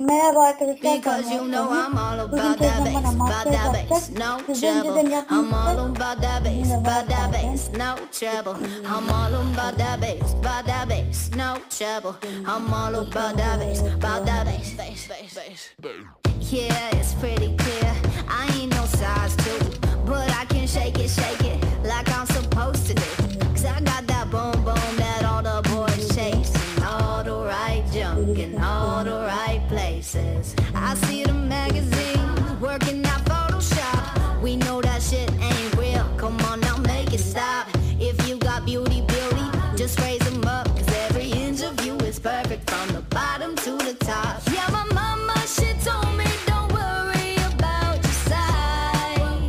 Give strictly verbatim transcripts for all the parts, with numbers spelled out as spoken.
Merhaba arkadaşlar, ben Because you know Murat I'm all Bugün about that teyzem bana bass, about makyaj that yapacak. bass, no Size trouble. önceden I'm all yapmıştı. about that bass, Yine var about that zaten. bass, no trouble. I'm all about that bass, about that bass, no trouble. I'm all about that bass, about that bass, bass, bass, bass. Yeah, it's pretty clear. I ain't no size two, but I can shake it, shake it like I'm supposed to do. Cause I got that boom boom that all the boys chase. All the right junk in all the right places. I see the magazines working out Photoshop. We know that shit ain't real. Come on now, make it stop. If you got beauty, beauty, just raise them up. Cause every inch of you is perfect from the bottom to the top. Yeah, my mama, she told me don't worry about your size.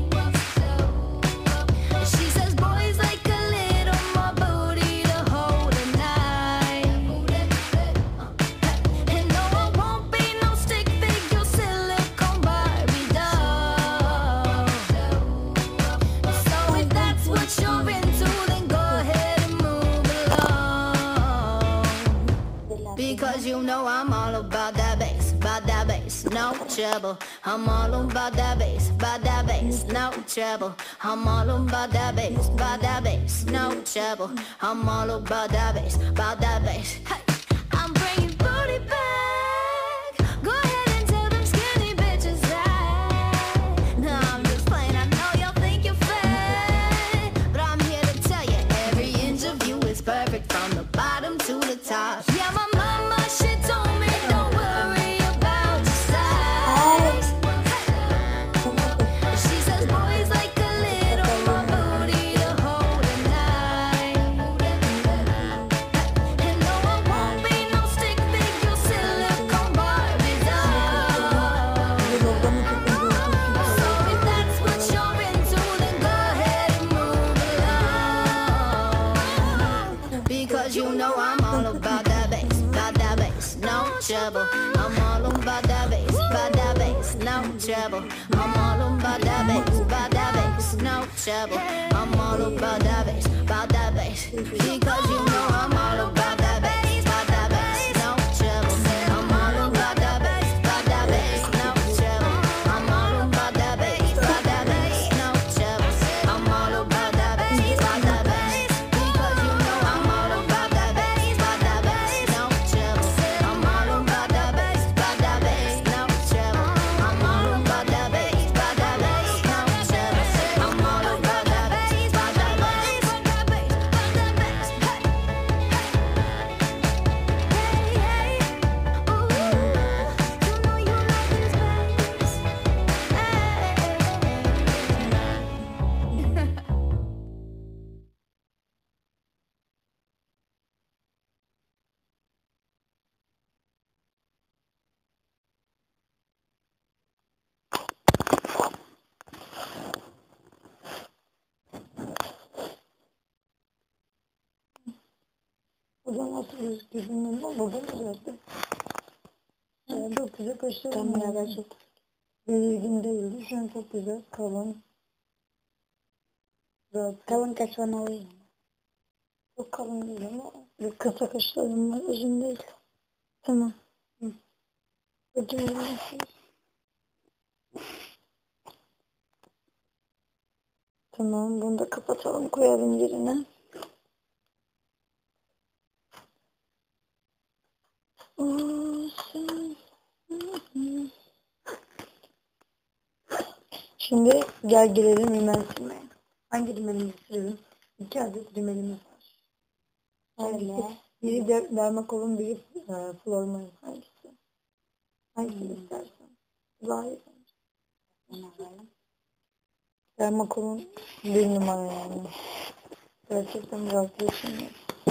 She says boys like a little more booty to hold at night. And no, I won't be no stick figure silicone Barbie doll. So if that's what you're into, then go ahead and move along. Because you know I'm all about that bass, about that bass, no trouble. I'm all about that bass, about that bass, no trouble. I'm all about that bass, about that bass, no trouble. I'm all about that bass, about that bass. Hey, I'm bringing booty back. Go ahead and tell them skinny bitches that. No, I'm just playing. I know y'all think you're fat, but I'm here to tell you every inch of you is perfect from the bottom to the top. Yeah, my mama, she told me don't worry about your size. She says boys like a little more booty to hold at night. And no, I won't be no stick figure silicone Barbie doll. So if that's what you're into, then go ahead and move along. Because you know I'm all about that bass, about that bass, no trouble. I'm all about that bass, about that bass, no trouble. I'm all about that bass, about that bass, no trouble. I'm all about that bass, about that bass. Because you know I'm all about that bass, about that bass, no trouble. I'm all about that bass, about that bass, no trouble. I'm all about that bass, about that bass, no trouble. I'm all about that bass, about that bass. Because you know I'm all about that bass, about that bass, no trouble. I'm all about that bass, about that bass, no trouble. I'm all about that bass, about that bass, no trouble. I'm all about that bass, about that bass, about that bass, about that bass. Hey, hey, hey, ooh, you know you like this bass. Hey. Buradan nasıl gözüküyor ama buradan güzeldi. Yani çok güzel kaşlarım var. Kameralar çok belirgin değildi. Şu an çok güzel, kalın. Rahat. Kalın kaş bana alayım. Çok kalın değil ama bir kısa kaşlarım var. Uzun değil. Tamam. Hı. Ödüm Tamam, bunu da kapatalım, koyalım yerine. Şimdi gel gelelim rimel sürmeye. Hangi rimelimi sürelim? İki adet rimelimiz var. Hangisi? Biri de Dermakol'un, biri e, Flormal'ın. Hangisi? Hangisini hmm. istersen? Zahir. Dermakol'un bir numara yani. Gerçekten biraz düşünüyorum.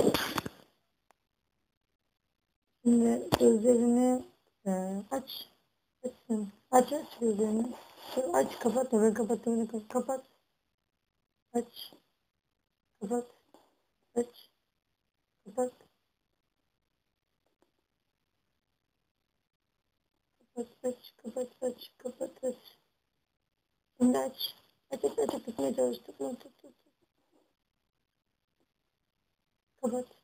Şimdi gözlerini e, aç. Açsın. Aç aç gözlerini. Aç, kapat, oraya kapat, oraya kapat. Kapat. Aç. Kapat. Aç. Kapat. Kapat, aç. Kapat, aç. Kapat, aç. Şimdi aç. Aç, aç, aç. Tutmaya çalış. Tutma, tut, tut. Kapat.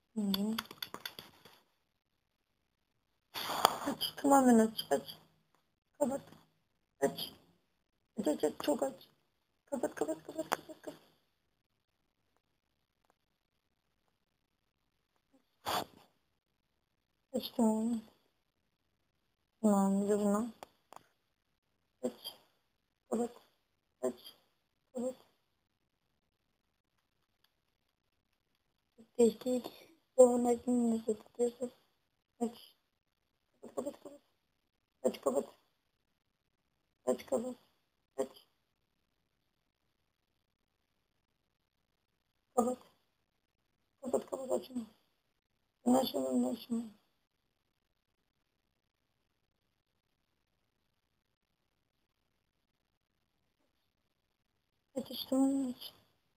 Hı -hı. Aç. Tamamen aç. Aç. Kapat. Aç. Aç aç aç. Çok aç. Kapat kapat kapat kapat. kapat. Aç tamamen. Tamam. Bir de buna. Aç. Kapat. Aç. Kapat. Geçtik. Sonra açın nasıl tutuyorsun? Aç. Kapat kapat kapat. Aç kapat. Aç kapat. Aç. Kapat. Kapat kapat açma. Ben açma ben açma. Aç işte onu aç.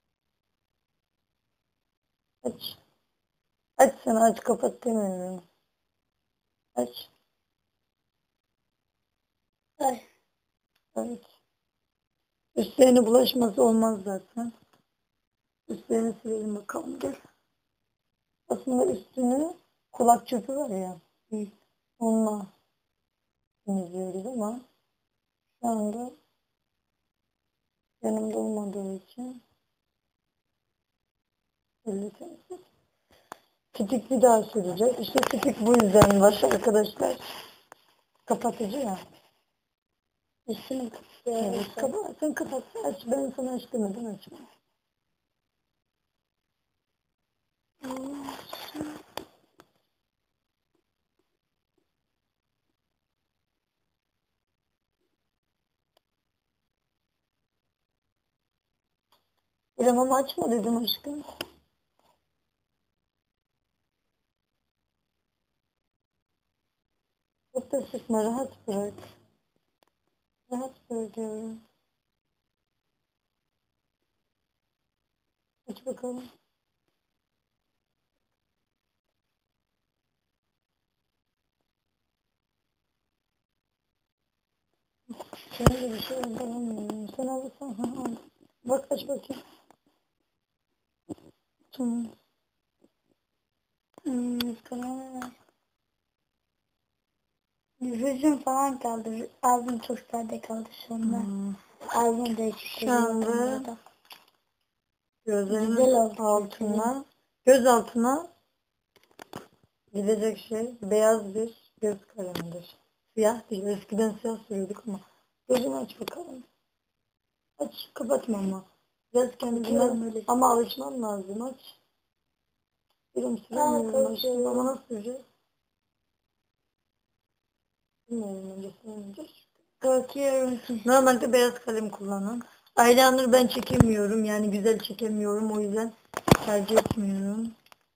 Aç. Aç sen aç kapat demiyorum. Aç. Ay. Evet. Üstlerine bulaşması olmaz zaten. Üstlerini silelim bakalım gel. Aslında üstünü kulak çöpü var ya. Hı. Onunla temizliyoruz ama şu anda yanımda olmadığı için öyle temizledim. Stik bir daha sürecek. İşte stik bu yüzden var arkadaşlar. Kapatıcı ya. Üstünü kapatıyor. Evet, kapat. Sen kapat. Aç. Ben sana aç demedim açma. İrem ama açma dedim aşkım. Çok da sıkma. Rahat bırak. Rahat bırak yavrum. Aç bakalım. Senin de bir şey yapamıyorum. Sen alırsan ha al. Bak aç bakayım. Tamam. Hmm, tamam. Yüzüm falan kaldı. Ağzım çok sade kaldı şu anda. Hmm. Ağzım değişik. Şu anda gözlerinin altına, göz altına gidecek şey beyaz bir göz kalemidir. Siyah değil. Eskiden siyah sürüyorduk ama. Gözünü aç bakalım. Aç. Kapatma ama. Biraz kendine ama alışman lazım. Aç. Birim süremiyorum aşkım ama nasıl süreceğiz? Bilmiyorum öncesinden önce. Korkuyorum. Normalde beyaz kalem kullanın. Eyeliner ben çekemiyorum. Yani güzel çekemiyorum. O yüzden tercih etmiyorum.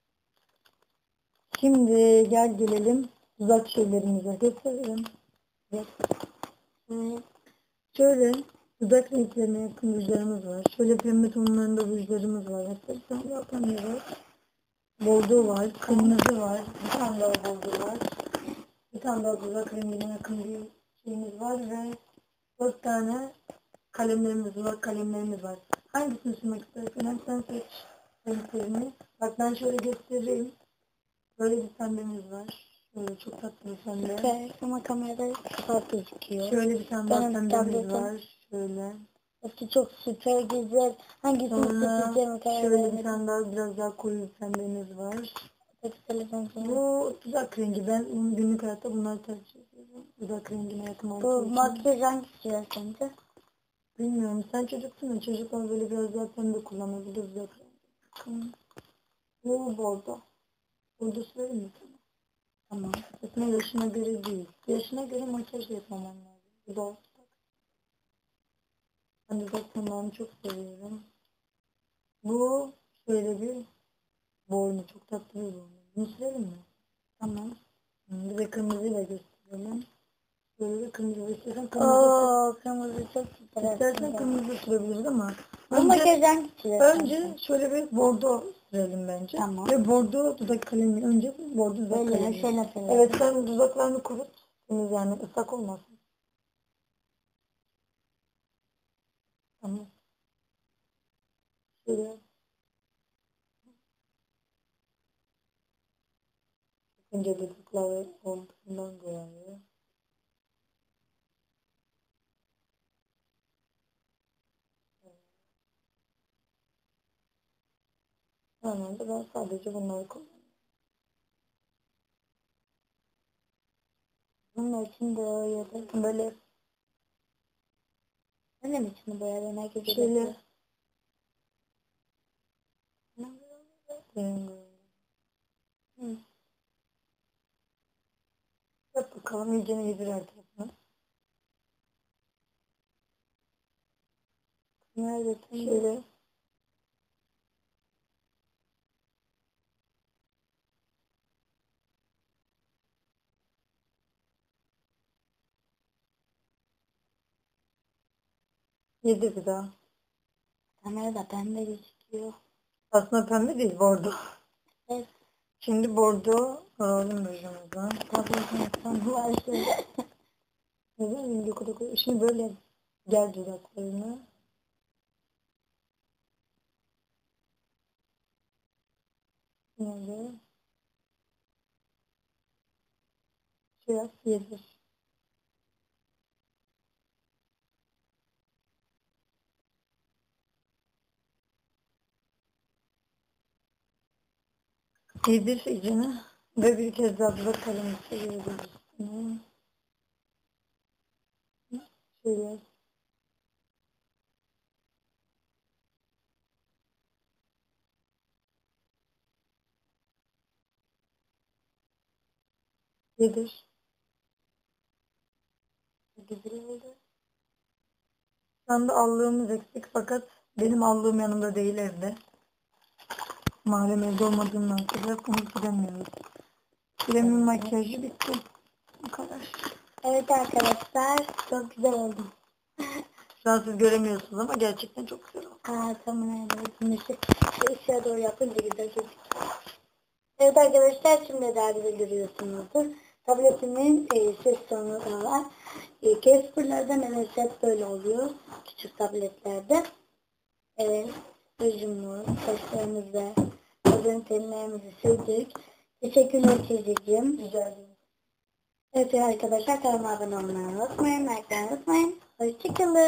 Şimdi gel gelelim dudak şeylerimize. Gösterelim. Evet. Evet. Şöyle dudak renklerine yakın rujlarımız var. Şöyle pembe tonlarında rujlarımız var. Hatta bir tane daha pembe var. Bordo var. Kırmızı var. Bir tane daha bordo var. Bir tane daha dudak rengine yakın bir şeyimiz var ve dört tane kalemlerimiz var. Kalemlerimiz var. Hangisini sürmek istersen sen seç renklerini. Bak ben şöyle göstereyim. Böyle bir pembemiz var. Şöyle çok tatlı bir pembe. Evet, ama kamerada kapat gözüküyor. Şöyle bir tane daha pembemiz var. Şöyle. Hepsi çok süper güzel. Hangisini seçeceğim karar şöyle bir tane daha biraz daha koyu bir pembemiz var. Bu dudak rengi. Ben onun günlük hayatta bunları tercih ediyorum. Dudak rengine yakın olduğu için. Bu makyaj hangisi ya sence? Bilmiyorum. Sen çocuksun ya. Çocuklar böyle biraz daha pembe kullanabilir dudak rengi. Bu bordo. Bordo söyleyeyim mi sana? Tamam. Aslında yaşına göre değil. Yaşına göre makyaj yapmaman lazım. Bu da ben dudak tırnağını çok seviyorum. Bu şöyle bir boynu. Çok tatlı bir boynu. Bunu sürelim mi? Tamam. Bir de kırmızıyla gösterelim. Böyle bir kırmızı istersen kırmızı. Ooo kırmızı çok güzel. İstersen kırmızı sürebiliriz ama. Bu makyajdan önce şöyle bir bordo sürelim bence. Tamam. Ve bordo dudak kalemi. Önce bordo dudak böyle kalemi. Şöyle şöyle. Evet sen dudaklarını kurut. Temiz yani ıslak olmasın. Tamam. Şöyle. Önce de klavye olduğundan dolayı. Normalde ben sadece bunları kullanıyorum. Bunun için de ya da böyle Öyle mi içini boyadın? Herkes şöyle Hı. yap bakalım iyicene yedir her tarafını. Nerede şöyle yedir bir daha. Kamerada pembe gözüküyor. Aslında pembe değil bordo. Evet. Şimdi bordo alalım rujumuzdan. Tablosundan var şey. Neden yok yok. Şimdi böyle gel dudaklarını. Böyle biraz yedir. Yedir iyicene. Ve bir kez daha dudak kalemisi yedir üstüne. Şöyle. Yedir. Güzel oldu. Şu anda allığımız eksik fakat benim allığım yanımda değil evde. Malum evde olmadığından sebep onu bilemiyoruz. Kremim makyajı bitti. Bu kadar. Evet arkadaşlar çok güzel oldu. Şu an siz göremiyorsunuz ama gerçekten çok güzel oldu. Aa tamam evet. Şimdi şu ışığa doğru yapınca güzel gözüküyor. Evet arkadaşlar şimdi daha güzel görüyorsunuzdur. Tabletimin e, ses tonu da var. E, Casper'lardan evet hep böyle oluyor. Küçük tabletlerde. Evet. Rujumuz, saçlarımızı, kadın tenlerimizi sürdük. Teşekkürler teyzeciğim. Rica ederim. Evet arkadaşlar kanalıma abone olmayı unutmayın. Like'ları unutmayın. Hoşçakalın.